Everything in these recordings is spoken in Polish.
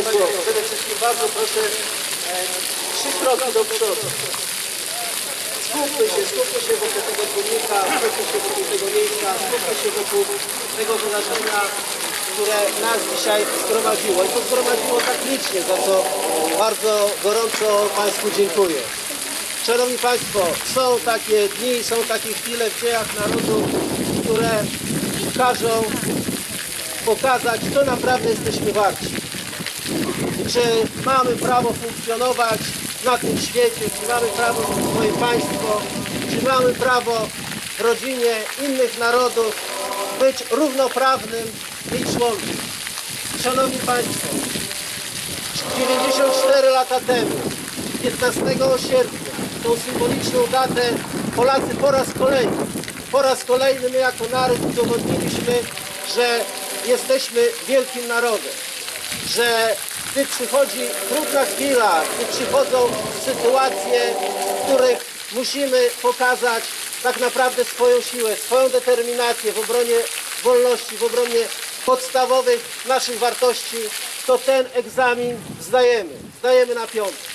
Państwo, przede wszystkim bardzo proszę 3 kroki do przodu. Skupmy się wokół tego pomnika, skupmy się wokół tego miejsca, skupmy się wokół tego wydarzenia, które nas dzisiaj zgromadziło. I to zgromadziło tak licznie, za co bardzo gorąco Państwu dziękuję. Szanowni Państwo, są takie dni, są takie chwile w dziejach narodu, które każą pokazać, co naprawdę jesteśmy warci. Czy mamy prawo funkcjonować na tym świecie, czy mamy prawo na swoje państwo, czy mamy prawo w rodzinie innych narodów być równoprawnym jej członkiem. Szanowni Państwo, 94 lata temu, 15 sierpnia, tą symboliczną datę Polacy po raz kolejny my jako naród udowodniliśmy, że jesteśmy wielkim narodem, że gdy przychodzi trudna chwila, gdy przychodzą sytuacje, w których musimy pokazać tak naprawdę swoją siłę, swoją determinację w obronie wolności, w obronie podstawowych naszych wartości, to ten egzamin zdajemy na piątkę.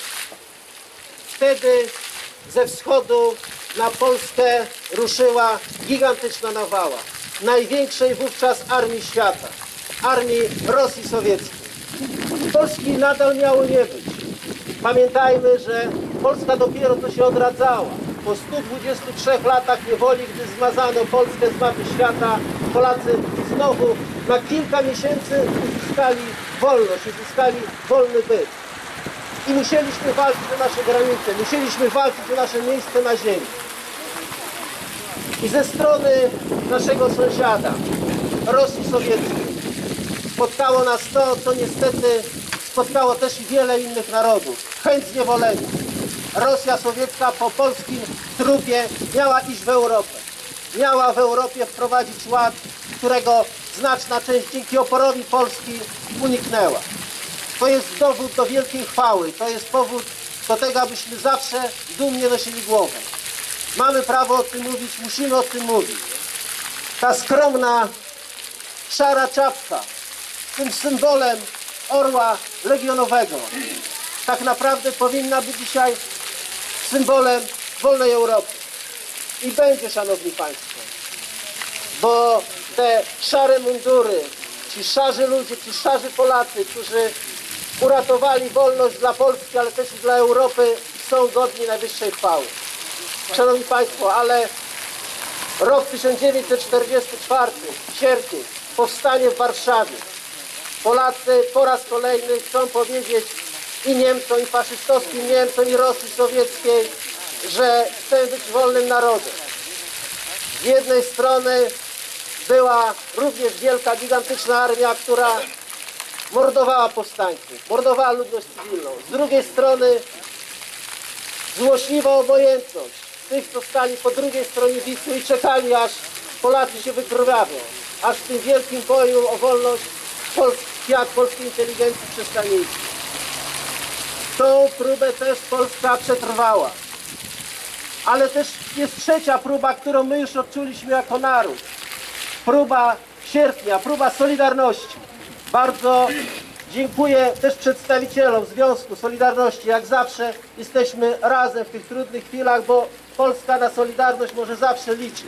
Wtedy ze wschodu na Polskę ruszyła gigantyczna nawała największej wówczas armii świata, armii Rosji Sowieckiej. Polski nadal miało nie być. Pamiętajmy, że Polska dopiero co się odradzała. Po 123 latach niewoli, gdy zmazano Polskę z mapy świata, Polacy znowu na kilka miesięcy uzyskali wolność, uzyskali wolny byt. I musieliśmy walczyć o nasze granice, musieliśmy walczyć o nasze miejsce na ziemi. I ze strony naszego sąsiada, Rosji Sowieckiej, spotkało nas to, co niestety spotkało też i wiele innych narodów. Chęć zniewolenia. Rosja sowiecka po polskim trupie miała iść w Europę. Miała w Europie wprowadzić ład, którego znaczna część dzięki oporowi Polski uniknęła. To jest dowód do wielkiej chwały. To jest powód do tego, abyśmy zawsze dumnie nosili głowę. Mamy prawo o tym mówić, musimy o tym mówić. Ta skromna, szara czapka, tym symbolem orła legionowego, tak naprawdę powinna być dzisiaj symbolem wolnej Europy. I będzie, szanowni Państwo, bo te szare mundury, ci szarzy ludzie, ci szarzy Polacy, którzy uratowali wolność dla Polski, ale też i dla Europy, są godni najwyższej chwały. Szanowni Państwo, ale rok 1944, sierpień, powstanie w Warszawie. Polacy po raz kolejny chcą powiedzieć i Niemcom, i faszystowskim Niemcom, i Rosji Sowieckiej, że chcą być wolnym narodem. Z jednej strony była również wielka, gigantyczna armia, która mordowała powstańców, mordowała ludność cywilną. Z drugiej strony złośliwa obojętność tych, co stali po drugiej stronie Wisły i czekali, aż Polacy się wykrwawią, aż w tym wielkim boju o wolność świat polskiej inteligencji przestanie istnieć. Tą próbę też Polska przetrwała. Ale też jest trzecia próba, którą my już odczuliśmy jako naród. Próba sierpnia, próba Solidarności. Bardzo dziękuję też przedstawicielom Związku Solidarności. Jak zawsze jesteśmy razem w tych trudnych chwilach, bo Polska na Solidarność może zawsze liczyć.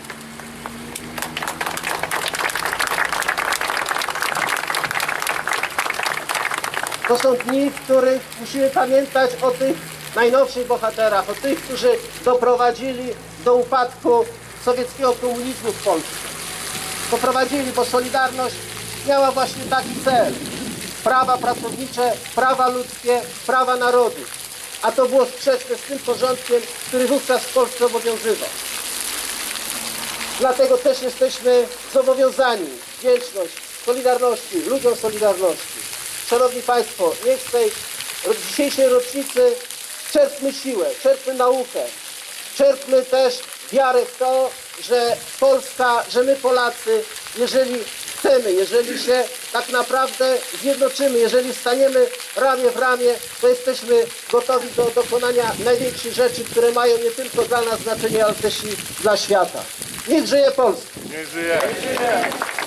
To są dni, w których musimy pamiętać o tych najnowszych bohaterach, o tych, którzy doprowadzili do upadku sowieckiego komunizmu w Polsce. Doprowadzili, bo Solidarność miała właśnie taki cel. Prawa pracownicze, prawa ludzkie, prawa narodu. A to było sprzeczne z tym porządkiem, który wówczas w Polsce obowiązywał. Dlatego też jesteśmy zobowiązani wdzięczność Solidarności, ludziom Solidarności. Szanowni Państwo, niech z tej dzisiejszej rocznicy czerpmy siłę, czerpmy naukę, czerpmy też wiarę w to, że Polska, że my Polacy, jeżeli chcemy, jeżeli się tak naprawdę zjednoczymy, jeżeli staniemy ramię w ramię, to jesteśmy gotowi do dokonania największych rzeczy, które mają nie tylko dla nas znaczenie, ale też i dla świata. Niech żyje Polska! Niech żyje!